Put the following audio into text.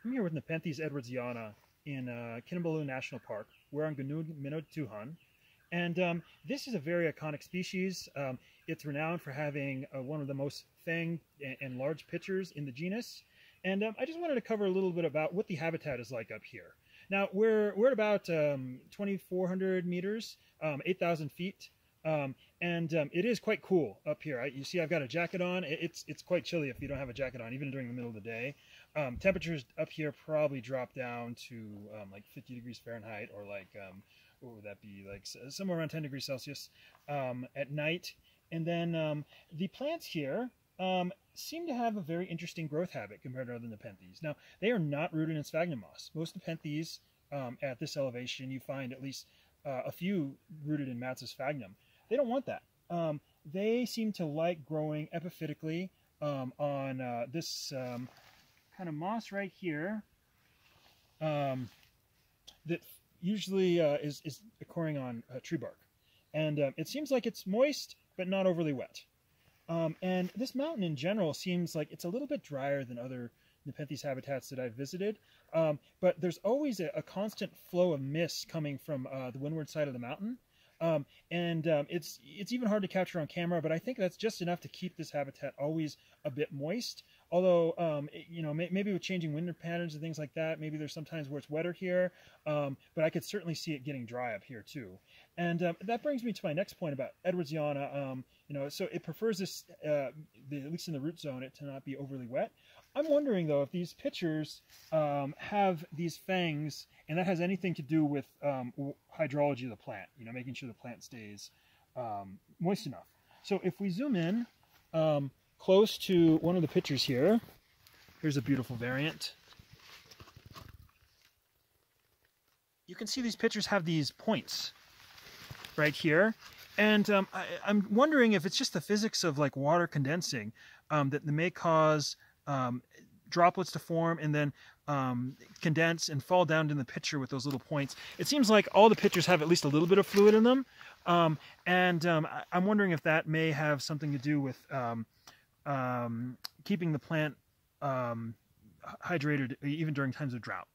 I'm here with Nepenthes edwardsiana in Kinabalu National Park. We're on Gunung Minutuhan. And this is a very iconic species. It's renowned for having one of the most fanged and large pitchers in the genus. And I just wanted to cover a little bit about what the habitat is like up here. Now, we're at about 2,400 meters, 8,000 feet. It is quite cool up here. You see I've got a jacket on. It's quite chilly if you don't have a jacket on, even during the middle of the day. Temperatures up here probably drop down to like 50 degrees Fahrenheit, or like, what would that be, like somewhere around 10 degrees Celsius at night. And then the plants here seem to have a very interesting growth habit compared to other Nepenthes. Now, they are not rooted in sphagnum moss. Most Nepenthes at this elevation, you find at least a few rooted in mats of sphagnum. They don't want that. They seem to like growing epiphytically on this kind of moss right here that usually is occurring on tree bark. And it seems like it's moist, but not overly wet. And this mountain in general seems like it's a little bit drier than other Nepenthes habitats that I've visited. But there's always a constant flow of mist coming from the windward side of the mountain. It's even hard to capture on camera, but I think that's just enough to keep this habitat always a bit moist. Although, maybe with changing winter patterns and things like that, maybe there's sometimes where it's wetter here, but I could certainly see it getting dry up here too. And that brings me to my next point about edwardsiana. So it prefers this, at least in the root zone, it to not be overly wet. I'm wondering though if these pitchers have these fangs, and that has anything to do with hydrology of the plant. Making sure the plant stays moist enough. So if we zoom in close to one of the pitchers here, here's a beautiful variant. You can see these pitchers have these points right here. And I'm wondering if it's just the physics of like water condensing that may cause droplets to form and then condense and fall down in the pitcher with those little points. It seems like all the pitchers have at least a little bit of fluid in them. I'm wondering if that may have something to do with keeping the plant hydrated even during times of drought.